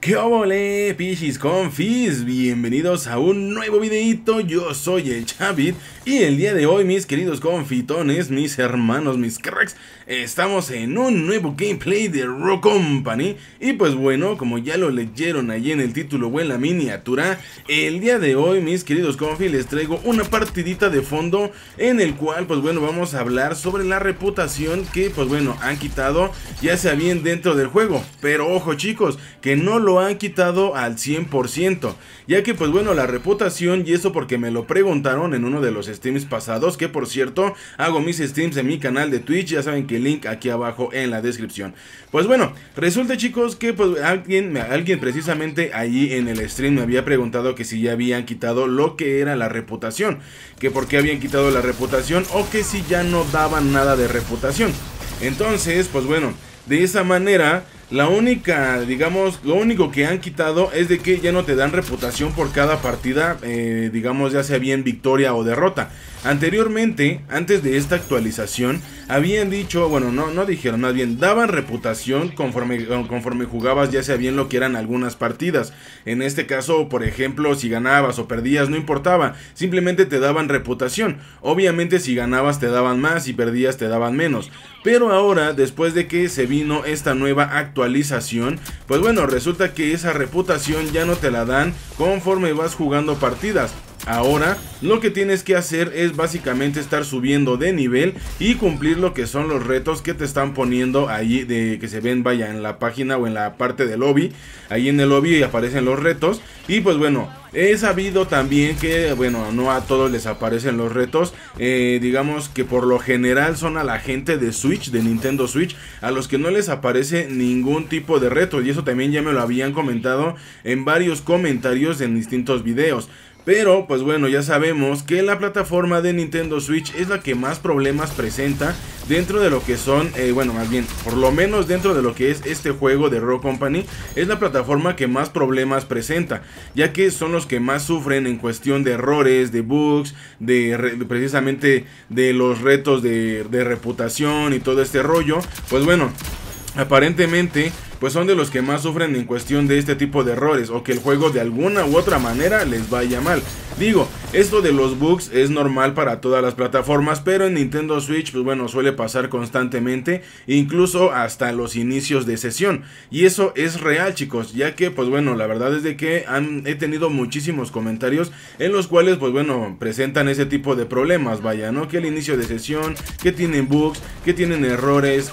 ¿Qué óvole, pichis confis? Bienvenidos a un nuevo videito. Yo soy el Chavit y el día de hoy, mis queridos confitones, mis hermanos, mis cracks, estamos en un nuevo gameplay de Rock Company. Y pues bueno, como ya lo leyeron ahí en el título o en la miniatura, el día de hoy, mis queridos confis, les traigo una partidita de fondo en el cual, pues bueno, vamos a hablar sobre la reputación que, pues bueno, han quitado ya sea bien dentro del juego. Pero ojo chicos, que no lo han quitado al 100%, ya que pues bueno, la reputación, y eso porque me lo preguntaron en uno de los streams pasados, que por cierto hago mis streams en mi canal de Twitch, ya saben que el link aquí abajo en la descripción. Pues bueno, resulta chicos que pues alguien precisamente allí en el stream me había preguntado que si ya habían quitado lo que era la reputación, que por qué habían quitado la reputación o que si ya no daban nada de reputación. Entonces pues bueno, de esa manera la única, digamos, lo único que han quitado es de que ya no te dan reputación por cada partida, digamos, ya sea bien victoria o derrota. Anteriormente, antes de esta actualización, habían dicho, bueno, no dijeron, más bien, daban reputación conforme jugabas, ya sea bien lo que eran algunas partidas. En este caso, por ejemplo, si ganabas o perdías, no importaba, simplemente te daban reputación. Obviamente si ganabas te daban más, si perdías te daban menos. Pero ahora, después de que se vino esta nueva actualización, pues bueno, resulta que esa reputación ya no te la dan conforme vas jugando partidas. Ahora lo que tienes que hacer es básicamente estar subiendo de nivel y cumplir lo que son los retos que te están poniendo ahí, de que se ven, vaya, en la página o en la parte del lobby. Ahí en el lobby aparecen los retos y pues bueno, he sabido también que, bueno, no a todos les aparecen los retos, digamos que por lo general son a la gente de Switch, de Nintendo Switch, a los que no les aparece ningún tipo de reto, y eso también ya me lo habían comentado en varios comentarios en distintos videos. Pero pues bueno, ya sabemos que la plataforma de Nintendo Switch es la que más problemas presenta dentro de lo que son, bueno, más bien, por lo menos dentro de lo que es este juego de Rock Company, es la plataforma que más problemas presenta, ya que son los que más sufren en cuestión de errores, de bugs, precisamente de los retos de reputación y todo este rollo. Pues bueno, aparentemente pues son de los que más sufren en cuestión de este tipo de errores, o que el juego de alguna u otra manera les vaya mal. Digo, esto de los bugs es normal para todas las plataformas, pero en Nintendo Switch pues bueno, suele pasar constantemente, incluso hasta los inicios de sesión. Y eso es real chicos, ya que pues bueno, la verdad es de que he tenido muchísimos comentarios en los cuales pues bueno, presentan ese tipo de problemas, vaya, ¿no? Que el inicio de sesión, que tienen bugs, que tienen errores,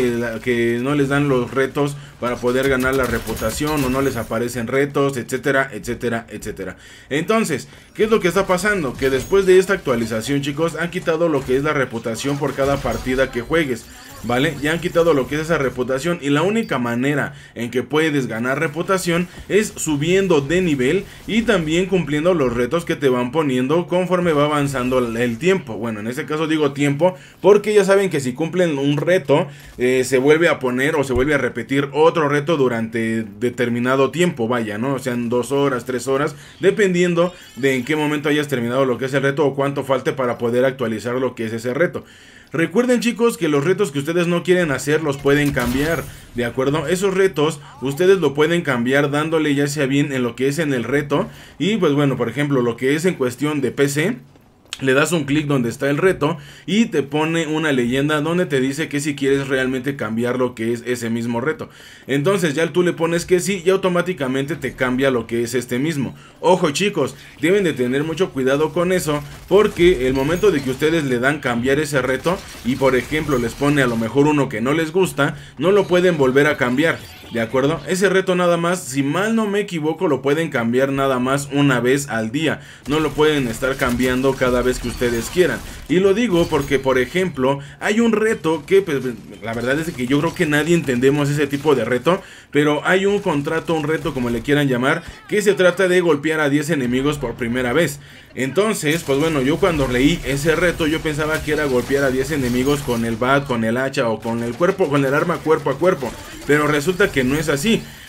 que no les dan los retos para poder ganar la reputación, o no les aparecen retos, etcétera, etcétera, etcétera. Entonces, ¿qué es lo que está pasando? Que después de esta actualización chicos, han quitado lo que es la reputación por cada partida que juegues, ¿vale? Ya han quitado lo que es esa reputación, y la única manera en que puedes ganar reputación es subiendo de nivel y también cumpliendo los retos que te van poniendo conforme va avanzando el tiempo. Bueno, en este caso digo tiempo porque ya saben que si cumplen un reto, se vuelve a poner o se vuelve a repetir otro reto durante determinado tiempo, vaya, ¿no? O sea, en 2 horas, 3 horas, dependiendo de en qué momento hayas terminado lo que es el reto o cuánto falte para poder actualizar lo que es ese reto. Recuerden chicos que los retos que ustedes no quieren hacer los pueden cambiar, ¿de acuerdo? Esos retos ustedes lo pueden cambiar dándole ya sea bien en lo que es en el reto. Y pues bueno, por ejemplo, lo que es en cuestión de PC, le das un clic donde está el reto y te pone una leyenda donde te dice que si quieres realmente cambiar lo que es ese mismo reto. Entonces ya tú le pones que sí y automáticamente te cambia lo que es este mismo. Ojo chicos, deben de tener mucho cuidado con eso, porque el momento de que ustedes le dan cambiar ese reto y por ejemplo les pone a lo mejor uno que no les gusta, no lo pueden volver a cambiar. ¿De acuerdo? Ese reto nada más, si mal no me equivoco, lo pueden cambiar nada más una vez al día. No lo pueden estar cambiando cada vez que ustedes quieran. Y lo digo porque, por ejemplo, hay un reto que, pues, la verdad es que yo creo que nadie entendemos ese tipo de reto. Pero hay un contrato, un reto, como le quieran llamar, que se trata de golpear a 10 enemigos por primera vez. Entonces, pues bueno, yo cuando leí ese reto, yo pensaba que era golpear a 10 enemigos con el bat, con el hacha o con el arma cuerpo a cuerpo. Pero resulta que no es así.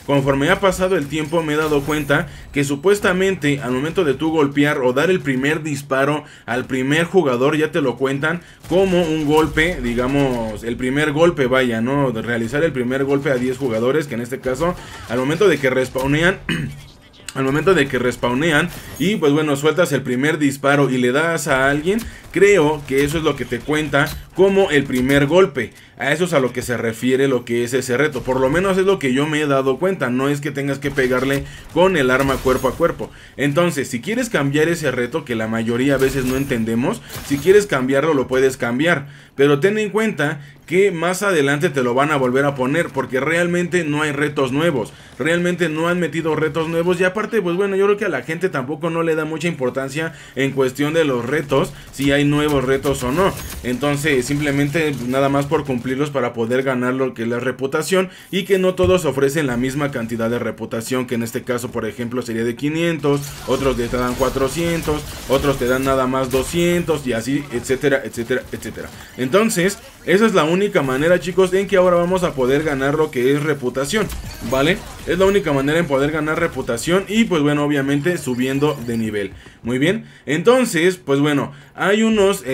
conforme ha pasado el tiempo me he dado cuenta que supuestamente al momento de tú golpear o dar el primer disparo al primer jugador ya te lo cuentan como un golpe, digamos, el primer golpe, vaya, ¿no? De realizar el primer golpe a 10 jugadores, que en este caso, al momento de que respawnean... Al momento de que respawnean y pues bueno, sueltas el primer disparo y le das a alguien, creo que eso es lo que te cuenta como el primer golpe. A eso es a lo que se refiere lo que es ese reto. Por lo menos es lo que yo me he dado cuenta. No es que tengas que pegarle con el arma cuerpo a cuerpo. Entonces, si quieres cambiar ese reto, que la mayoría a veces no entendemos, si quieres cambiarlo lo puedes cambiar. Pero ten en cuenta que más adelante te lo van a volver a poner, porque realmente no hay retos nuevos. Realmente no han metido retos nuevos. Y aparte, pues bueno, yo creo que a la gente tampoco no le da mucha importancia en cuestión de los retos, si hay nuevos retos o no. Entonces, simplemente nada más por cumplirlos para poder ganar lo que es la reputación, y que no todos ofrecen la misma cantidad de reputación, que en este caso, por ejemplo, sería de 500, otros te dan 400, otros te dan nada más 200 y así, etcétera, etcétera, etcétera. Entonces, esa es la única manera, chicos, en que ahora vamos a poder ganar lo que es reputación, ¿vale? Es la única manera en poder ganar reputación y pues bueno, obviamente subiendo de nivel. Muy bien, entonces, pues bueno, hay unos...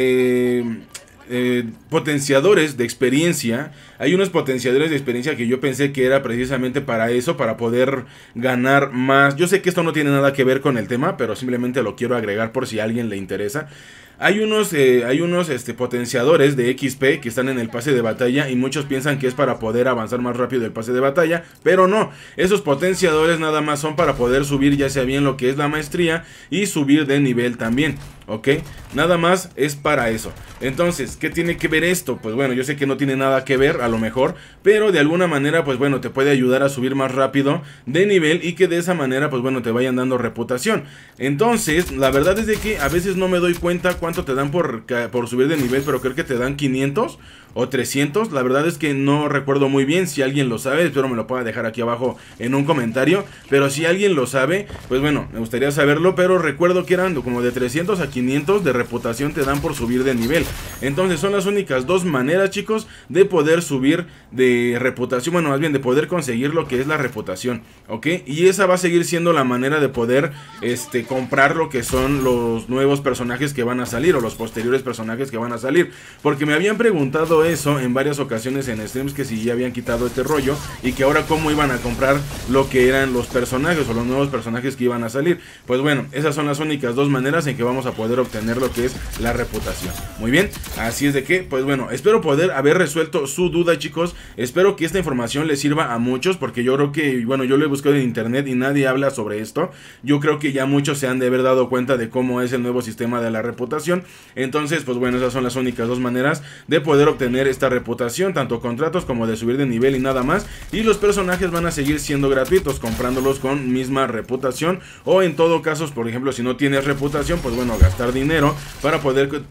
potenciadores de experiencia. Hay unos potenciadores de experiencia que yo pensé que era precisamente para eso, para poder ganar más. Yo sé que esto no tiene nada que ver con el tema, pero simplemente lo quiero agregar por si a alguien le interesa. Hay unos potenciadores de XP que están en el pase de batalla y muchos piensan que es para poder avanzar más rápido el pase de batalla, pero no, esos potenciadores nada más son para poder subir ya sea bien lo que es la maestría y subir de nivel también, ¿ok? Nada más es para eso. Entonces, ¿qué tiene que ver esto? Pues bueno, yo sé que no tiene nada que ver a lo mejor, pero de alguna manera pues bueno, te puede ayudar a subir más rápido de nivel y que de esa manera pues bueno, te vayan dando reputación. Entonces, la verdad es de que a veces no me doy cuenta cuánto te dan por subir de nivel, pero creo que te dan 500 o 300, la verdad es que no recuerdo muy bien. Si alguien lo sabe, espero me lo pueda dejar aquí abajo en un comentario, pero si alguien lo sabe, pues bueno, me gustaría saberlo, pero recuerdo que eran como de 300 a 500 de reputación te dan por subir de nivel. Entonces son las únicas dos maneras, chicos, de poder subir de reputación, bueno, más bien de poder conseguir lo que es la reputación, ¿ok? Y esa va a seguir siendo la manera de poder comprar lo que son los nuevos personajes que van a salir, o los posteriores personajes que van a salir, porque me habían preguntado eso en varias ocasiones en streams, que si ya habían quitado este rollo y que ahora cómo iban a comprar lo que eran los personajes o los nuevos personajes que iban a salir. Pues bueno, esas son las únicas dos maneras en que vamos a poder obtener lo que es la reputación. Muy bien, así es de que, pues bueno, espero poder haber resuelto su duda, chicos. Espero que esta información les sirva a muchos, porque yo creo que, bueno, yo lo he buscado en internet y nadie habla sobre esto. Yo creo que ya muchos se han de haber dado cuenta de cómo es el nuevo sistema de la reputación. Entonces, pues bueno, esas son las únicas dos maneras de poder obtener esta reputación, tanto contratos como de subir de nivel y nada más. Y los personajes van a seguir siendo gratuitos, comprándolos con misma reputación, o en todo caso, por ejemplo, si no tienes reputación, pues bueno, gastar dinero para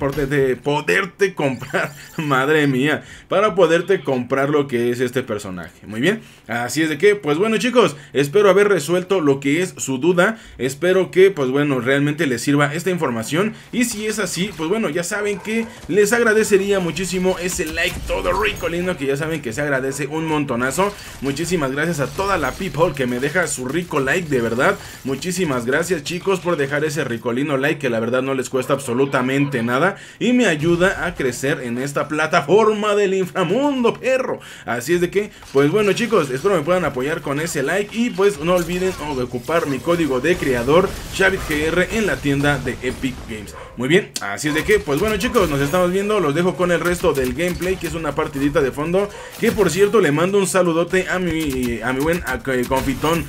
poderte comprar, madre mía, para poderte comprar lo que es este personaje. Muy bien, así es de que, pues bueno, chicos, espero haber resuelto lo que es su duda. Espero que, pues bueno, realmente les sirva esta información, y si es así, pues bueno, ya saben que les agradecería muchísimo ese like todo rico lindo, que ya saben que se agradece un montonazo. Muchísimas gracias a toda la people que me deja su rico like, de verdad. Muchísimas gracias, chicos, por dejar ese ricolino like, que la verdad no les cuesta absolutamente nada y me ayuda a crecer en esta plataforma del inframundo, perro. Así es de que, pues bueno, chicos, espero me puedan apoyar con ese like, y pues no olviden ocupar mi código de creador ChavitGR en la tienda de Epic Games. Muy bien, así es de que, pues bueno, chicos, nos estamos viendo. Los dejo con el resto del gameplay, que es una partidita de fondo, que por cierto le mando un saludote a mi buen confitón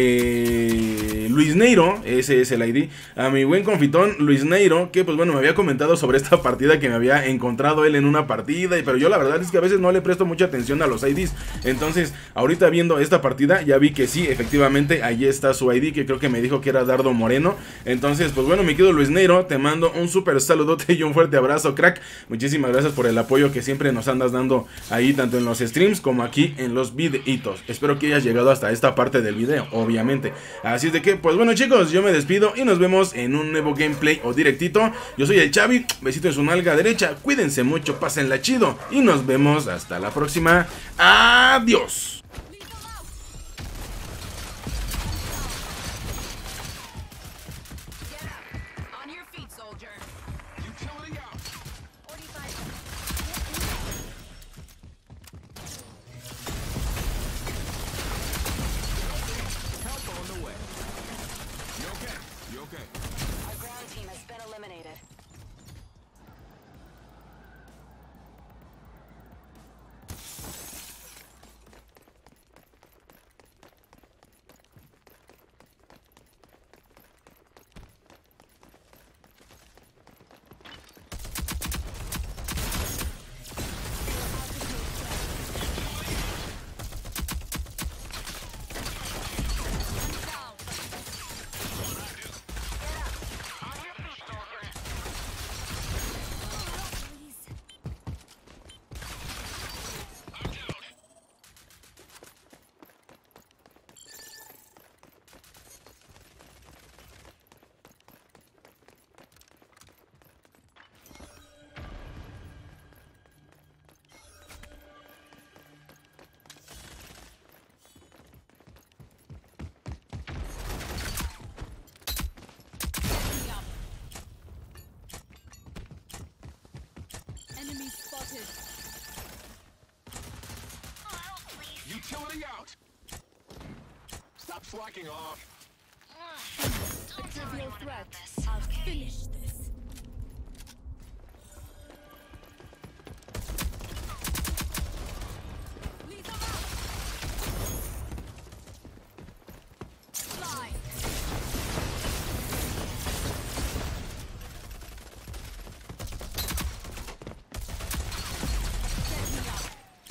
Luis Neiro, ese es el ID, a mi buen confitón Luis Neiro, que pues bueno, me había comentado sobre esta partida, que me había encontrado él en una partida, pero yo la verdad es que a veces no le presto mucha atención a los IDs. Entonces ahorita viendo esta partida ya vi que sí, efectivamente ahí está su ID, que creo que me dijo que era Dardo Moreno. Entonces pues bueno, mi querido Luis Neiro, te mando un súper saludote y un fuerte abrazo, crack. Muchísimas gracias por el apoyo que siempre nos andas dando ahí, tanto en los streams como aquí en los videitos. Espero que hayas llegado hasta esta parte del video, obviamente. Así es de que, pues bueno, chicos, yo me despido y nos vemos en un nuevo gameplay o directito. Yo soy el Chavi, besito en su nalga derecha, cuídense mucho, pásenla chido y nos vemos hasta la próxima. Adiós. okay? Our ground team has been eliminated. Enemy spotted. Utility out! Stop slacking off. A trivial threat. I'll finish this. Lead them out! Fly! Get me up!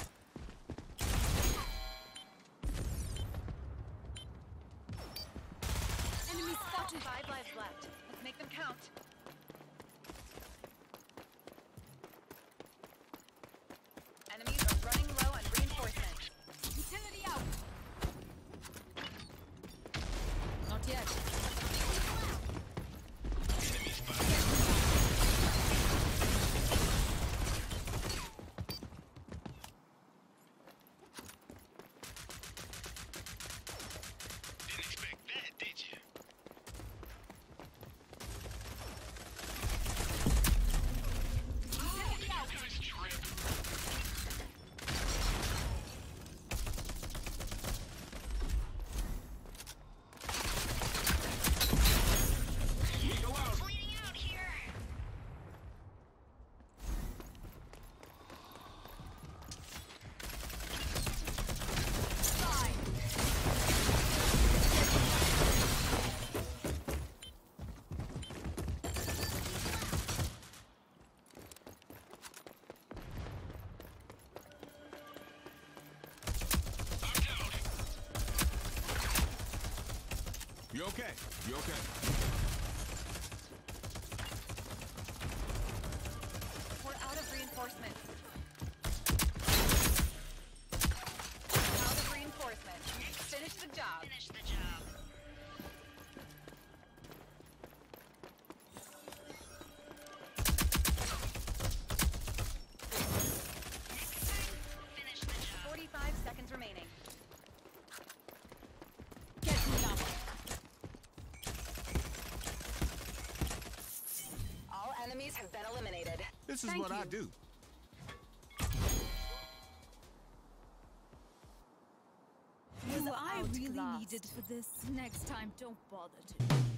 Enemy spotted! 5 lives left. Let's make them count. Enemies are running low on reinforcement. Utility out! Not yet. Didn't expect that, did you? Utility out! Nice trip. Eagle out! Bleeding out here. Fly! I'm down. You okay? You okay? We're out of reinforcements. Out of reinforcements. Finish the job. Finish the job. Finish the job. 45 seconds remaining. Get me up! All enemies have been eliminated. This is Thank what I you. do. Was I really outclassed. needed for this? Next time, don't bother to.